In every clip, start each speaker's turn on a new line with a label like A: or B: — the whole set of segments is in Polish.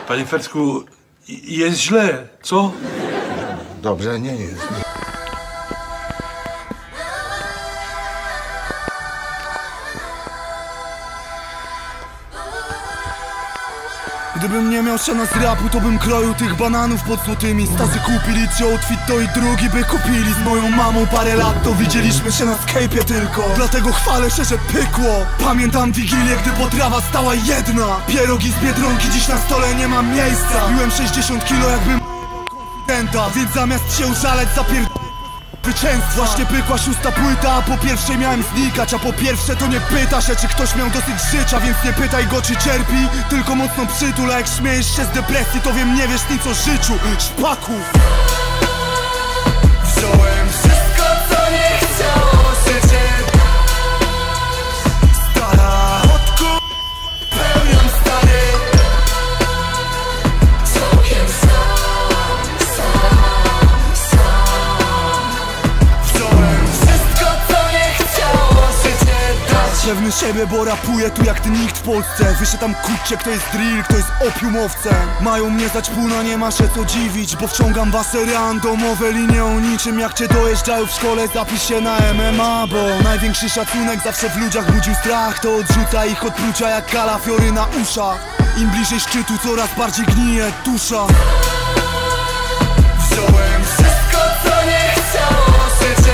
A: Panie Fercku, jest źle, co?
B: Dobrze, nie jest.
C: Gdybym nie miał siana z rapu, to bym kroił tych bananów pod złotymi. Stasy kupili ci outfit, to i drugi by kupili. Z moją mamą parę lat to widzieliśmy się na Skype'ie tylko. Dlatego chwalę się, że pykło. Pamiętam Wigilię, gdy potrawa stała jedna. Pierogi z Biedronki, dziś na stole nie mam miejsca. Biłem 60 kilo jakbym konfidenta, więc zamiast się użalać zwycięstwa. Właśnie pykła 6. płyta, a po pierwszej miałem znikać. A po pierwsze to nie pyta się, czy ktoś miał dosyć życia, więc nie pytaj go, czy cierpi, tylko mocno przytul. A jak śmiejesz się z depresji, to wiem, nie wiesz nic o życiu. Szpaku. Wziąłem wszystko, co nie chciało życie. Stara odku pełniam stary. Całkiem pewny siebie, bo rapuję tu jak ty nikt w Polsce. Wy się tam kłóćcie, kto jest drill, kto jest opiumowcem. Mają mnie zdać półna, nie ma się co dziwić, bo wciągam wasze randomowe linie o niczym. Jak cię dojeżdżają w szkole, zapisz się na MMA, bo największy szacunek zawsze w ludziach budził strach. To odrzuca ich od plucia jak kalafiory na uszach. Im bliżej szczytu, coraz bardziej gnije dusza. Wziąłem wszystko, co nie chciało życie.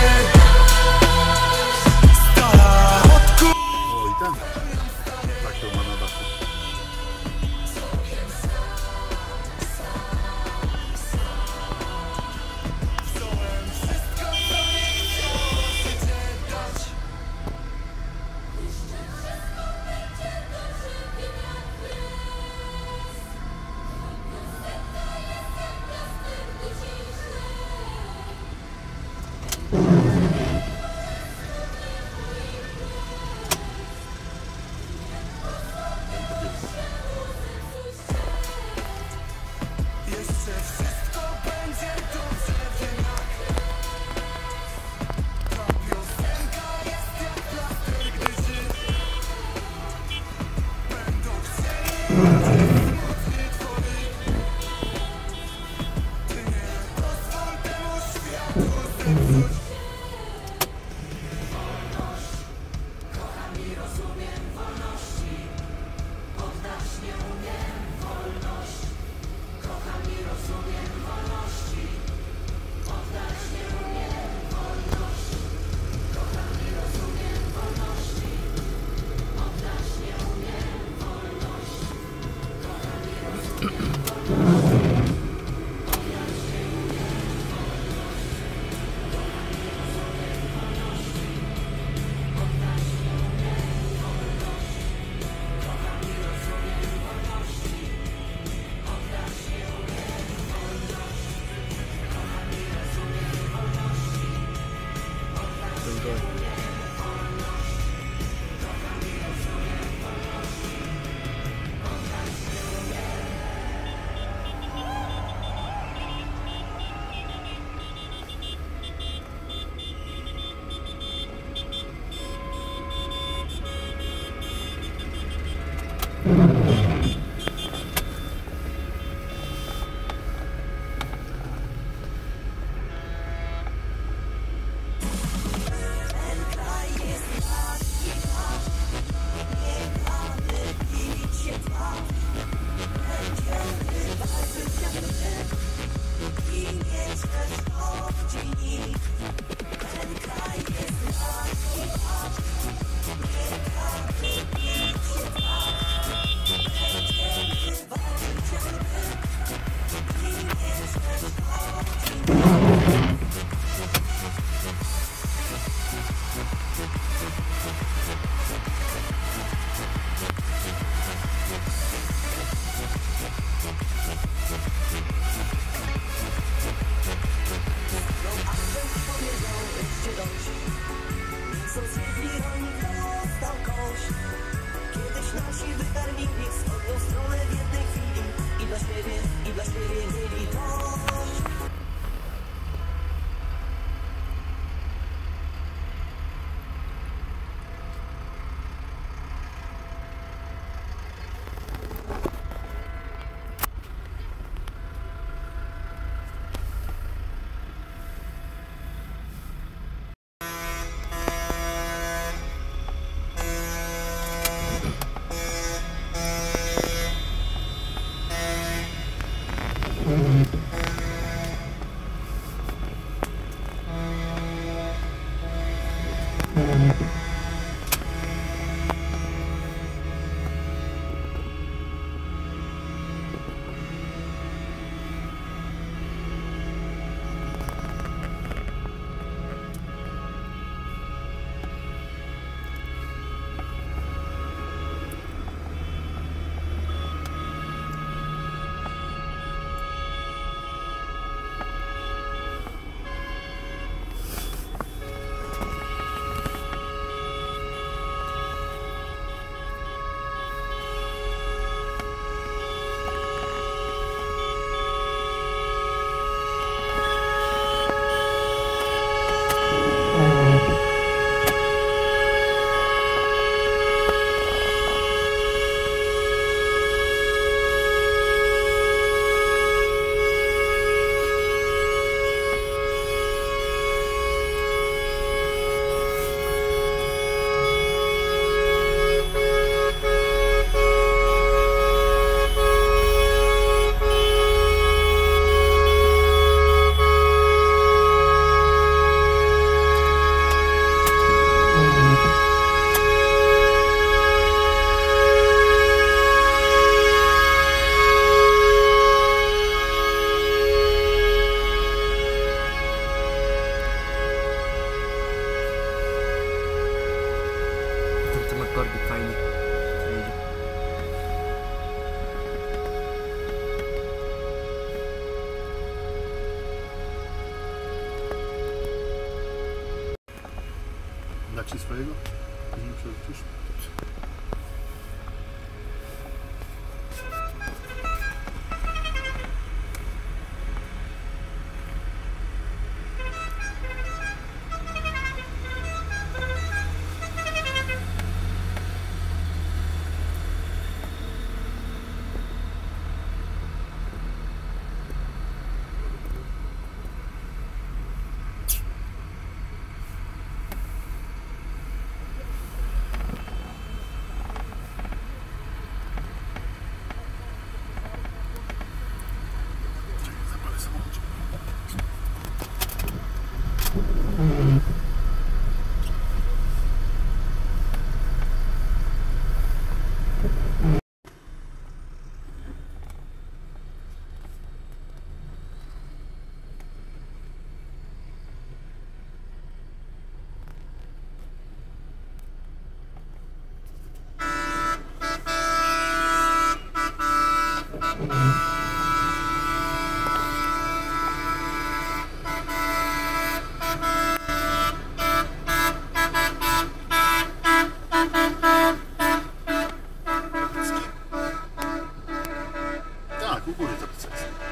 D: Macie swojego? Nie przerzucisz? Tak, u góry zapisać.